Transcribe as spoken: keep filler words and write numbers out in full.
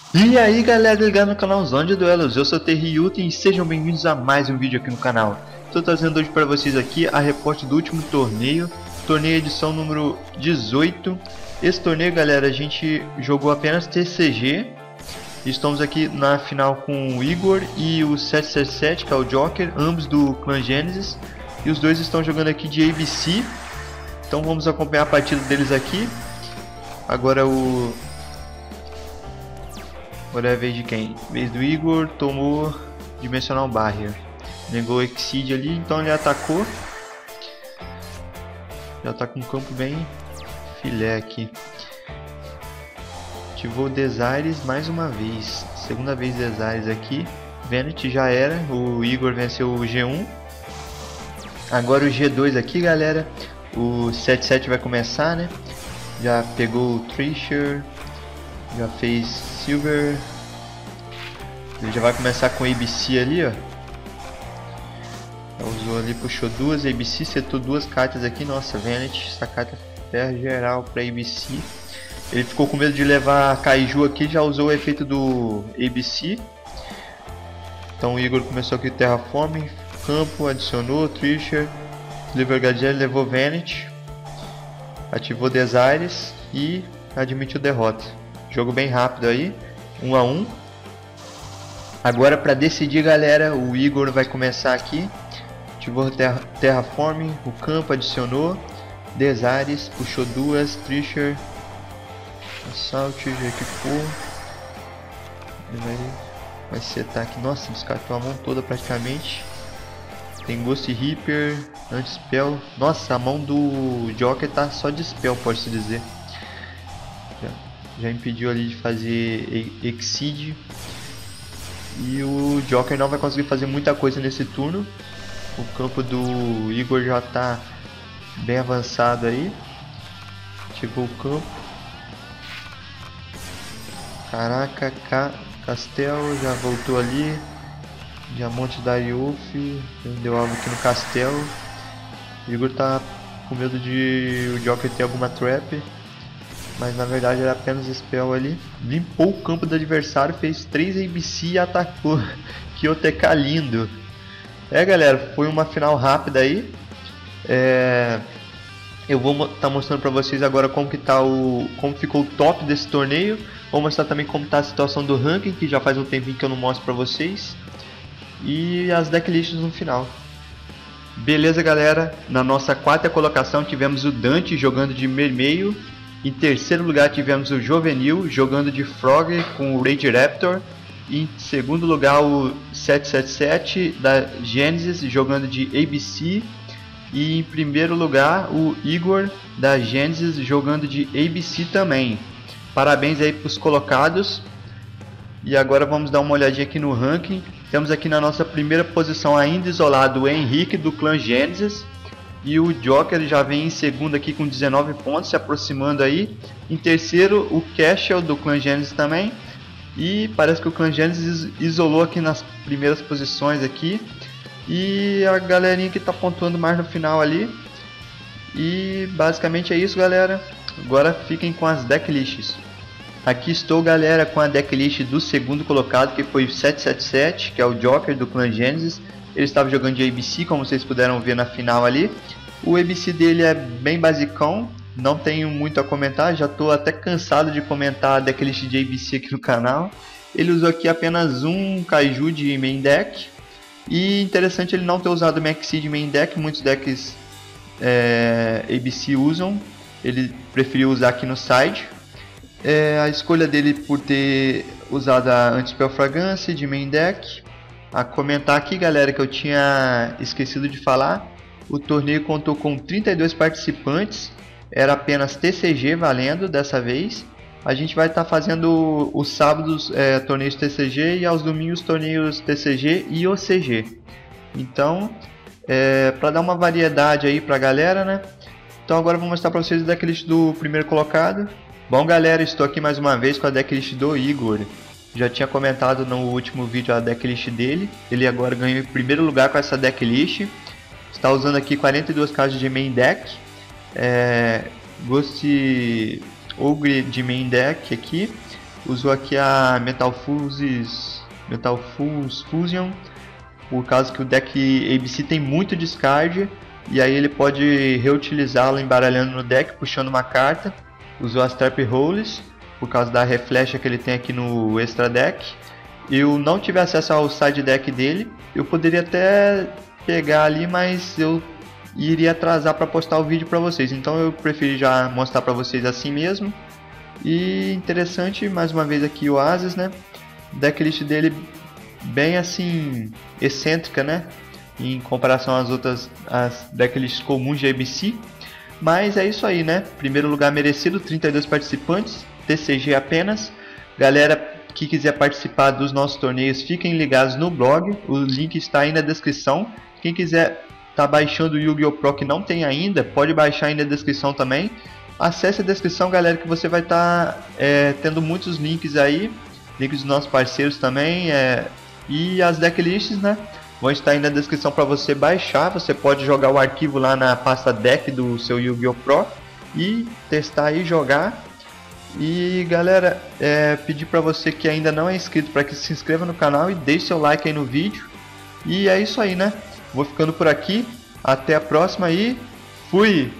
E aí galera ligado no canal Zona de Duelos, eu sou o Terriuta e sejam bem-vindos a mais um vídeo aqui no canal. Estou trazendo hoje para vocês aqui a reporte do último torneio, torneio edição número dezoito. Esse torneio, galera, a gente jogou apenas T C G. Estamos aqui na final com o Igor e o sete sete sete, que é o Joker, ambos do clã Genesis. E os dois estão jogando aqui de A B C. Então vamos acompanhar a partida deles aqui. Agora o... Agora é a vez de quem? Vez do Igor, tomou Dimensional Barrier. Negou Exceed ali, então ele atacou. Já tá com um campo bem filé aqui. Ativou Desires mais uma vez. Segunda vez Desires aqui. Vanity já era, o Igor venceu o G um. Agora o G dois aqui, galera. O sete sete vai começar, né? Já pegou o Treasure. Já fez Silver. Ele já vai começar com A B C ali, ó. Já usou ali, puxou duas A B C, setou duas cartas aqui. Nossa, Vanity, essa carta ferra geral para A B C. Ele ficou com medo de levar Kaiju aqui, já usou o efeito do A B C. Então o Igor começou aqui Terraforming, campo, adicionou Treasure, Silver Gadiel, levou Vanity, ativou Desires e admitiu derrota. Jogo bem rápido aí, um a um. Agora para decidir, galera, o Igor vai começar aqui. Ativou terra, Terraforming, o campo, adicionou Desires, puxou duas, Treasure, Assault, já equipou. Ele vai, vai setar aqui. Nossa, descartou a mão toda praticamente. Tem Ghost Reaper, Anti-Spell. Nossa, a mão do Joker tá só de Spell, pode-se dizer. Já, já impediu ali de fazer Exceed. E o Joker não vai conseguir fazer muita coisa nesse turno. O campo do Igor já está bem avançado aí. Ativou o campo. Caraca, Ca Castelo já voltou ali. Diamante da Yuf. Deu alvo aqui no Castelo. O Igor tá com medo de o Joker ter alguma trap. Mas na verdade era apenas spell ali. Limpou o campo do adversário, fez três A B C e atacou. Que O T K lindo. É, galera, foi uma final rápida aí. É... Eu vou estar tá mostrando para vocês agora como que tá o, como ficou o top desse torneio. Vou mostrar também como está a situação do ranking, que já faz um tempinho que eu não mostro para vocês. E as decklists no final. Beleza, galera. Na nossa quarta colocação tivemos o Dante jogando de Mermeio. Em terceiro lugar tivemos o Jovenil jogando de Frog com o Rage Raptor. Em segundo lugar o sete sete sete da Genesis jogando de A B C. E em primeiro lugar o Igor da Genesis jogando de A B C também. Parabéns aí para os colocados. E agora vamos dar uma olhadinha aqui no ranking. Temos aqui na nossa primeira posição ainda isolado o Henrique do clã Genesis. E o Joker já vem em segundo aqui com dezenove pontos, se aproximando aí. Em terceiro, o Cashel do clã Genesis também. E parece que o clã Genesis isolou aqui nas primeiras posições aqui. E a galerinha que está pontuando mais no final ali. E basicamente é isso, galera. Agora fiquem com as decklists. Aqui estou, galera, com a decklist do segundo colocado, que foi o sete sete sete, que é o Joker do clã Genesis. Ele estava jogando de A B C, como vocês puderam ver na final ali. O A B C dele é bem basicão, não tenho muito a comentar, já estou até cansado de comentar a decklist de A B C aqui no canal. Ele usou aqui apenas um Kaiju de main deck. E interessante ele não ter usado o Maxi de main deck, muitos decks é, A B C usam. Ele preferiu usar aqui no side. É, a escolha dele por ter usado a Anti-Spell Fragrance de main deck. A comentar aqui, galera, que eu tinha esquecido de falar, o torneio contou com trinta e dois participantes, era apenas T C G valendo dessa vez. A gente vai estar tá fazendo os sábados é, torneios T C G e aos domingos torneios T C G e O C G. Então, é, para dar uma variedade aí para a galera, né? Então agora eu vou mostrar para vocês a decklist do primeiro colocado. Bom, galera, estou aqui mais uma vez com a decklist do Igor. Já tinha comentado no último vídeo a decklist dele. Ele agora ganhou em primeiro lugar com essa decklist. Está usando aqui quarenta e duas cartas de main deck. É, Ghost Ogre de main deck aqui. Usou aqui a Metal Fuses, Metal Fuse Fusion, por causa que o deck A B C tem muito discard, e aí ele pode reutilizá-lo embaralhando no deck, puxando uma carta. Usou as Trap Holes, por causa da reflecha que ele tem aqui no Extra Deck. Eu não tive acesso ao side deck dele, eu poderia até pegar ali, mas eu iria atrasar para postar o vídeo para vocês, então eu preferi já mostrar para vocês assim mesmo. E interessante, mais uma vez aqui o Oasis, né? Decklist dele bem assim excêntrica, né? Em comparação às outras as decklists comuns de A B C. Mas é isso aí, né? Primeiro lugar merecido, trinta e dois participantes, T C G apenas. Galera que quiser participar dos nossos torneios, fiquem ligados no blog, o link está aí na descrição. Quem quiser tá baixando o Yu-Gi-Oh! Pro que não tem ainda, pode baixar aí na descrição também. Acesse a descrição, galera, que você vai estar tá, é, tendo muitos links aí, links dos nossos parceiros também, é, e as decklists, né, vão estar aí na descrição para você baixar. Você pode jogar o arquivo lá na pasta deck do seu Yu-Gi-Oh! Pro e testar e jogar. E galera, é, pedir para você que ainda não é inscrito para que se inscreva no canal e deixe seu like aí no vídeo. E é isso aí, né? Vou ficando por aqui. Até a próxima e fui!